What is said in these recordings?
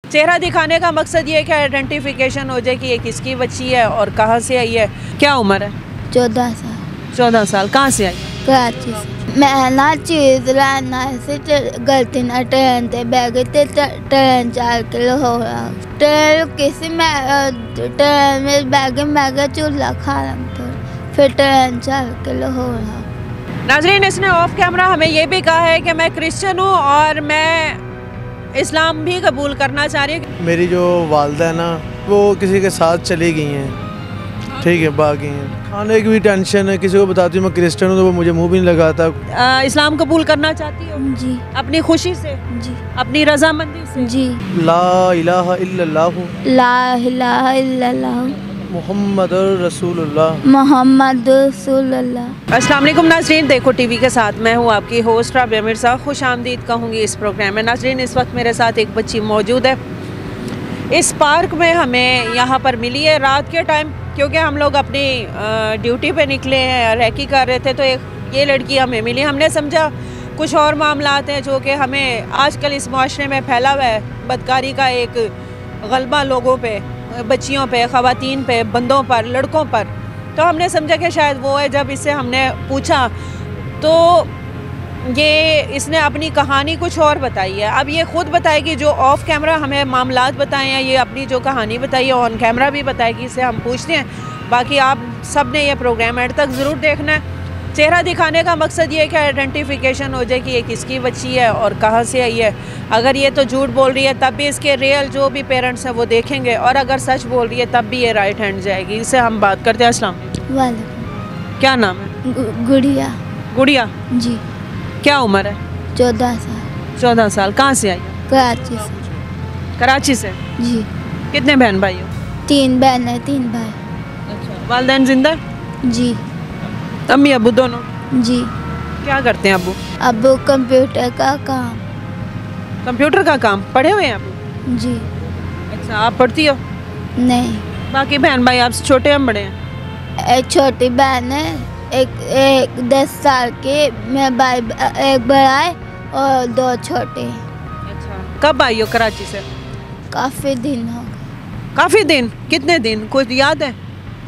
चेहरा दिखाने का मकसद ये है कि आइडेंटिफिकेशन हो जाए कि ये किसकी बच्ची है और कहाँ से आई है। क्या उम्र है? 14 साल। 14 साल। कहाँ से आई? कराची से। मैं ना चीज लाना से गलती ना ट्रेन से बह गई थे। ट्रेन 4 किलो हो रहा ट्रेन किसी में ट्रेन में बह गई। मैं चूल्हा खा रहा था फिर ट्रेन 4 किलो हो रहा। नाज़रीन, इसने ऑफ कैमरा हमें ये भी कहा है कि मैं क्रिश्चियन हूँ और मैं इस्लाम भी कबूल करना चाह रही हूँ। मेरी जो वालदा है ना वो किसी के साथ चली गई हैं, ठीक है, बाकी हैं। खाने की भी टेंशन है, किसी को बताती हूँ मैं क्रिश्चियन हूँ तो वो मुझे मुंह भी नहीं लगाता। इस्लाम कबूल करना चाहती हो? जी। अपनी खुशी से? जी। अपनी रजामंदी से? जी। ला इलाहा इल्लल्लाह ला इलाहा इल्लल्लाह मुहम्मद रसूलुल्लाह मोहम्मद रसूलुल्लाह। अस्सलाम वालेकुम नाज़रीन, देखो टीवी के साथ मैं हूँ आपकी होस्ट राबिया मिर्ज़ा। खुश आमदीद कहूँगी इस प्रोग्राम में। नाज़रीन, इस वक्त मेरे साथ एक बच्ची मौजूद है। इस पार्क में हमें यहाँ पर मिली है रात के टाइम, क्योंकि हम लोग अपनी ड्यूटी पे निकले हैं, रैकी कर रहे थे, तो ये लड़की हमें मिली। हमने समझा कुछ और मामलात हैं जो कि हमें आजकल इस माशरे में फैला हुआ है, बदकारी का एक गलबा लोगों पे, बच्चियों पे, ख़वातीन पे, बंदों पर, लड़कों पर। तो हमने समझा कि शायद वो है। जब इससे हमने पूछा तो ये इसने अपनी कहानी कुछ और बताई है। अब ये ख़ुद बताएगी, जो ऑफ कैमरा हमें मामलात बताए हैं, ये अपनी जो कहानी बताई है ऑन कैमरा भी बताएगी। इससे हम पूछते हैं। बाकी आप सब ने ये प्रोग्राम एंड तक ज़रूर देखना है। चेहरा दिखाने का मकसद ये है कि आइडेंटिफिकेशन हो जाए कि ये किसकी बच्ची है और कहाँ से आई है। अगर ये तो झूठ बोल रही है तब भी इसके रियल जो भी पेरेंट्स हैं वो देखेंगे, और अगर सच बोल रही है तब भी ये राइट हैंड जाएगी। इससे हम बात करते हैं। अस्सलाम वालेकुम। क्या नाम है? गुड़िया। गुड़िया जी। क्या उम्र है? 14 साल। 14 साल। कहाँ से आई? कराची से। कराची से। जी। कितने बहन भाई हो? 3 बहन है, 3 भाई। अच्छा। वालिदैन जिंदा? जी। अम्मी अबू दोनों? जी। क्या करते हैं अबू? अबू कंप्यूटर का काम। कंप्यूटर का काम। पढ़े हुए हैं अबू? जी। अच्छा, आप पढ़ती हो? नहीं। बाकी बहन भाई आपसे छोटे हम बड़े हैं? एक छोटी बहन है, एक 10 साल के, मैं भाई एक बड़ा है और 2 छोटे। अच्छा। कब आई हो कराची से? काफ़ी दिन हो गए। काफ़ी दिन? कितने दिन, कुछ याद है?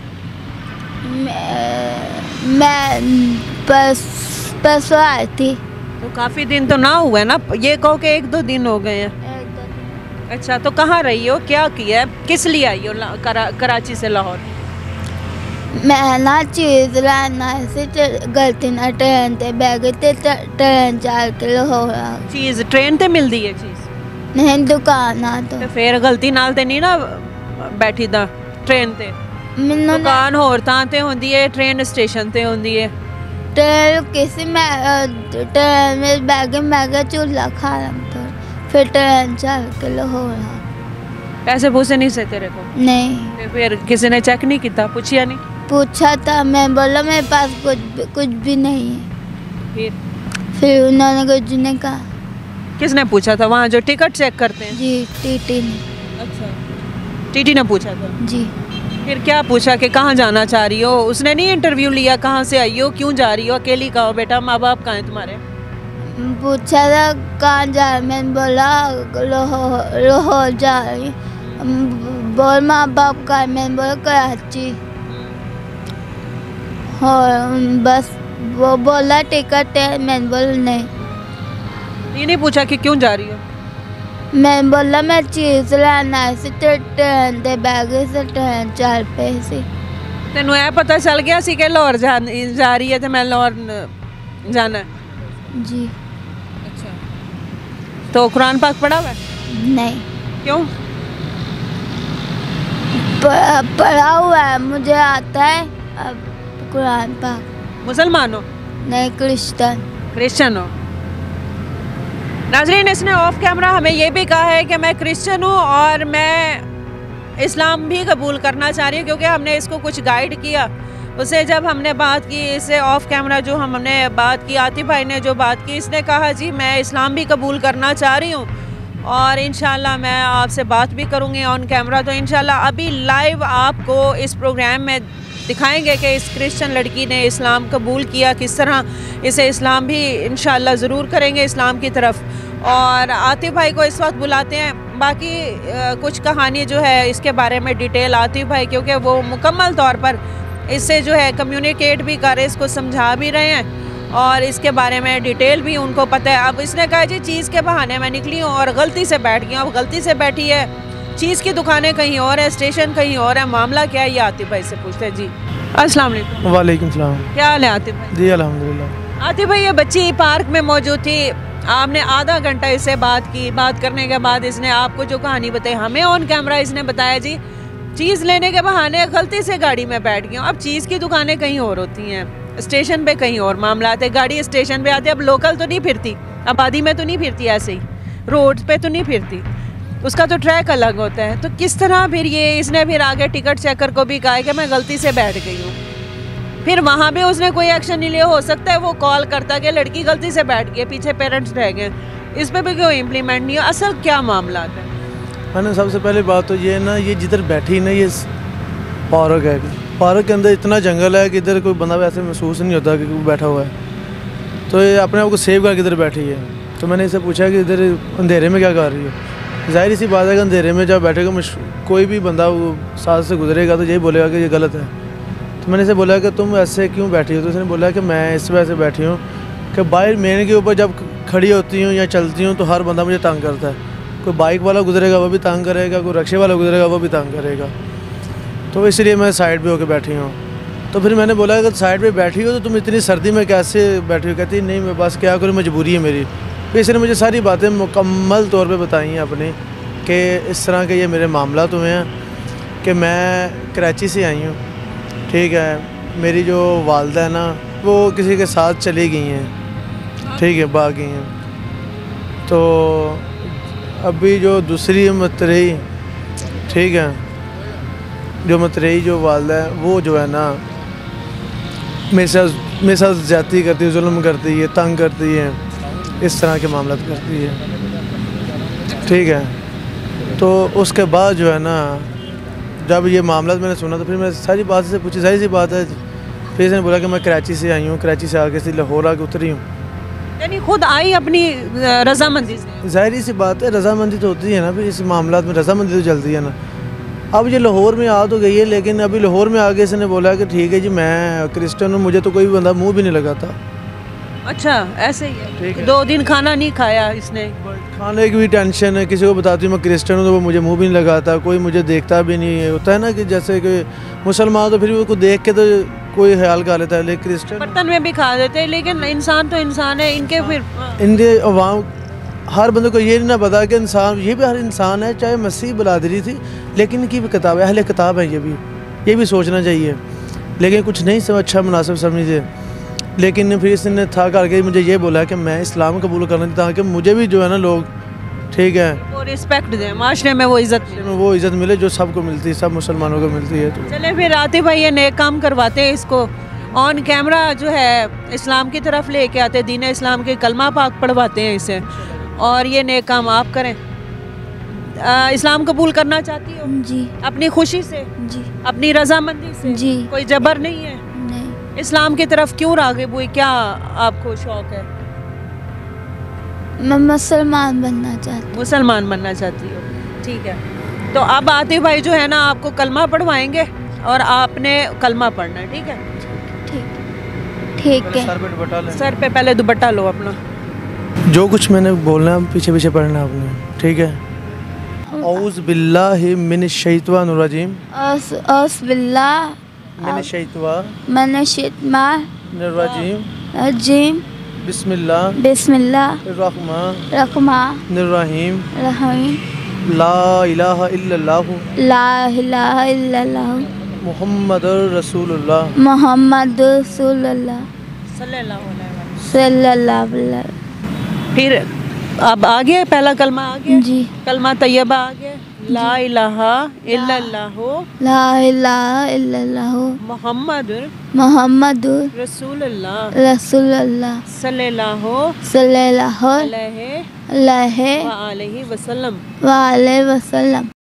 मैं परसों आई थी। तो काफ़ी दिन तो ना हुआ है ना, ये कहो कि 1-2 दिन हो गए हैं। 1-2 दिन। अच्छा, तो कहाँ रही हो, क्या किया है, किस लिए आई हो कराची से लाहौर? मैं ना चीज लाना से गलती ना ट्रेन से बह गई थे। ट्रेन 4 किलो हो रहा। चीज़ ट्रेन ते मिलती है चीज़? नहीं, दुकान आ तो फिर गलती नाल ते नहीं ना बैठी दा ट्रेन ते? मैनू दुकान होर थां ते होंदी है, ट्रेन स्टेशन ते होंदी है। ट्रेन किसी में ट्रेन में बह गई। मैं चूल्हा खा रहा था फिर ट्रेन 4 किलो हो रहा। पैसे पूसे नहीं से तेरे को? नहीं। ते फिर किसी ने चेक नहीं किया, पूछिया नहीं? पूछा था, मैं बोला मेरे पास कुछ भी नहीं है। फिर उन्होंने कुछ नहीं कहा। किसने पूछा था? वहाँ जो टिकट चेक करते हैं? जी, टीटी ने। अच्छा, टीटी ने पूछा था? जी। फिर क्या पूछा कि कहाँ जाना चाह रही हो? उसने नहीं इंटरव्यू लिया, कहाँ से आई हो, क्यों जा रही हो, अकेली कहो, बेटा माँ बाप कहाँ हैं तुम्हारे? पूछा था कहाँ जा रही। मैंने बोला लाहौर जा रही। बोल माँ बाप का? मैंने बोला कराची। और बस वो बोला टिकट है। मैंने बोला नहीं। ये नहीं पूछा कि क्यों जा रही हो? मैं बोला मैं चीज लाना से ट्रेन से बह गई से ट्रेन 4 पैसे। तेनू ऐ पता चल गया सी कि लाहौर जा रही है तो मैं लाहौर जाना है? जी। अच्छा। तो कुरान पाक पढ़ा हुआ है? नहीं। क्यों? पढ़ा हुआ है, मुझे आता है अब कुरान पाक। मुसलमान हो? नहीं, क्रिश्चियन हो? नाज़रीन, इसने ऑफ कैमरा हमें ये भी कहा है कि मैं क्रिश्चियन हूँ और मैं इस्लाम भी कबूल करना चाह रही हूँ, क्योंकि हमने इसको कुछ गाइड किया। उसे जब हमने बात की, इसे ऑफ कैमरा जो हमने बात की, आतिफ भाई ने जो बात की, इसने कहा जी मैं इस्लाम भी कबूल करना चाह रही हूँ और इंशाल्लाह मैं आपसे बात भी करूँगी ऑन कैमरा। तो इंशाल्लाह अभी लाइव आपको इस प्रोग्राम में दिखाएंगे कि इस क्रिश्चियन लड़की ने इस्लाम कबूल किया, किस तरह इसे इस्लाम भी इंशाल्लाह ज़रूर करेंगे इस्लाम की तरफ। और आतिफ भाई को इस वक्त बुलाते हैं। बाकी कुछ कहानी जो है इसके बारे में डिटेल आती भाई, क्योंकि वो मुकम्मल तौर पर इससे जो है कम्युनिकेट भी कर रहे, इसको समझा भी रहे हैं और इसके बारे में डिटेल भी उनको पता है। अब इसने कहा जी चीज़ के बहाने मैं निकली हूँ और गलती से बैठ गई हूँ। अब गलती से बैठी है, चीज़ की दुकानें कहीं और है, स्टेशन कहीं और है, मामला क्या है ये आतिफ भाई से पूछते हैं। जी अस्सलाम वालेकुम। वालेकुम सलाम। क्या हाल है आतिफ भाई? जी अल्हम्दुलिल्लाह। आतिफ भाई ये बच्ची पार्क में मौजूद थी, आपने आधा घंटा इससे बात की, बात करने के बाद इसने आपको जो कहानी बताई हमें ऑन कैमरा इसने बताया जी चीज़ लेने के बहाने गलती से गाड़ी में बैठ गई हूँ। अब चीज़ की दुकानें कहीं और होती हैं, स्टेशन पे कहीं और मामला आते, गाड़ी स्टेशन पे आती है। अब लोकल तो नहीं फिरती, आबादी में तो नहीं फिरती, ऐसे ही रोड पे तो नहीं फिरती, उसका तो ट्रैक अलग होता है। तो किस तरह फिर ये इसने फिर आगे टिकट चेकर को भी कहा है कि मैं गलती से बैठ गई हूँ, फिर वहाँ पे उसने कोई एक्शन नहीं लिया। हो सकता है वो कॉल करता कि लड़की गलती से बैठ गई, पीछे पेरेंट्स रह गए, इस पर भी क्यों इम्प्लीमेंट नहीं हो? असल क्या मामला है? मैंने सबसे पहले बात तो ये ना, ये जिधर बैठी ना ये पार्क है, पार्क के अंदर इतना जंगल है कि इधर कोई बंदा वैसे महसूस नहीं होता कि कोई बैठा हुआ है। तो ये अपने आप को सेव करके इधर बैठी है। तो मैंने इससे पूछा कि इधर अंधेरे में क्या कर रही है। जाहिर सी बात है कि अंधेरे में जब बैठेगा कोई भी बंदा वो साथ से गुजरेगा तो यही बोलेगा कि ये गलत है। तो मैंने इसे बोला कि तुम ऐसे क्यों बैठी हो? तो इसने बोला कि मैं इस वजह से बैठी हूँ कि बाहर मेन के ऊपर जब खड़ी होती हूँ या चलती हूँ तो हर बंदा मुझे तंग करता है। कोई बाइक वाला गुजरेगा वो भी तंग करेगा, कोई रिक्शे वाला गुजरेगा वो भी तंग करेगा। तो इसलिए मैं साइड पे होकर बैठी हूँ। तो फिर मैंने बोला कि साइड पे बैठी हो तो तुम इतनी सर्दी में कैसे बैठी हो? कहती नहीं मैं बस क्या करूँ, मजबूरी है मेरी। फिर इसने मुझे सारी बातें मुकम्मल तौर पे बताई हैं अपनी कि इस तरह के ये मेरे मामला हुए हैं कि मैं कराची से आई हूँ, ठीक है। मेरी जो वालदा है ना वो किसी के साथ चली गई हैं, ठीक है, भाग गई हैं। तो अभी जो दूसरी मतरेई, ठीक है, जो मतरेई जो वालदा है वो जो है ना मेरे साथ ज़्यादती करती है, जुल्म करती है, तंग करती है, इस तरह के मामला करती है, ठीक है। तो उसके बाद जो है ना जब ये मामला मैंने सुना तो फिर मैं सारी बात से पूछी, सारी सी बात है। फिर इसने बोला कि मैं कराची से आई हूँ, कराची से आगे से लाहौर आके उतरी हूँ। यानी खुद आई अपनी रजामंदी से? जाहिर सी बात है, रजामंदी तो होती है ना, फिर इस मामला में रजामंदी तो चलती है ना। अब ये लाहौर में आ तो गई है, लेकिन अभी लाहौर में आगे इसने बोला कि ठीक है जी मैं क्रिश्चियन हूँ, मुझे तो कोई भी बंदा मुँह भी नहीं लगाता। अच्छा ऐसे ही है? ठीक है। 2 दिन खाना नहीं खाया इसने? खाने की भी टेंशन है, किसी को बताती हूँ मैं क्रिश्चियन हूँ तो वो मुझे मुंह भी नहीं लगाता, कोई मुझे देखता भी नहीं है। होता है ना कि जैसे कि मुसलमान तो फिर भी उसको देख के तो कोई ख्याल कर लेता है, लेकिन क्रिश्चियन बर्तन में भी खा देते हैं, लेकिन इंसान तो इंसान है। इनके फिर इनके अवाम हर बंदे को ये नहीं ना पता कि इंसान ये भी हर इंसान है, चाहे मसीह बरादरी थी, लेकिन इनकी भी किताब है, अहले किताब है, ये भी सोचना चाहिए। लेकिन कुछ नहीं सब अच्छा मुनासिब समझे। लेकिन फिर इसने था करके मुझे ये बोला कि मैं इस्लाम कबूल करना चाहता हूँ कि मुझे भी जो है ना लोग, ठीक है, वो रिस्पेक्ट दें, माशरे में वो इज़्ज़त मिले जो सबको मिलती है, सब मुसलमानों को मिलती है। तो चले फिर आतिफ भाई ये नेक काम करवाते हैं, इसको ऑन कैमरा जो है इस्लाम की तरफ लेके आते, दीन इस्लाम के कलमा पाक पढ़वाते हैं इसे, और ये नेक काम आप करें। इस्लाम कबूल करना चाहती हो? जी। अपनी खुशी से? जी। अपनी रजामंदी से? जी। कोई जबर नहीं है? नहीं। इस्लाम की तरफ क्यों राग़िब हुई, क्या आपको शौक है? मैं मुसलमान बनना चाहती हूँ। मुसलमान बनना चाहती हो, ठीक है। तो अब आतिफ भाई जो है ना आपको कलमा पढ़वाएंगे और आपने कलमा पढ़ना है, ठीक है? ठीक है। सर पे पहले दुपट्टा लो अपना। जो कुछ मैंने बोलना है पीछे पीछे पढ़ना आपने, ठीक है। औज़ बिल्लाहि मिनश शैतानिर रजीम। औज़ बिल्लाहि मिनश शैतानिर रजीम। बिस्मिल्लाहिर रहमानिर रहीम। ला इलाहा इल्लल्लाह मुहम्मदुर रसूलुल्लाह सल्लल्लाहु अलैहि। फिर अब आ गया पहला कलमा, आ गया जी। कलमा तैयबा आ गया, ला इलाहा इल्लल्लाह मुहम्मदुर रसूलुल्लाह सल्लल्लाहु अलैहि वसल्लम।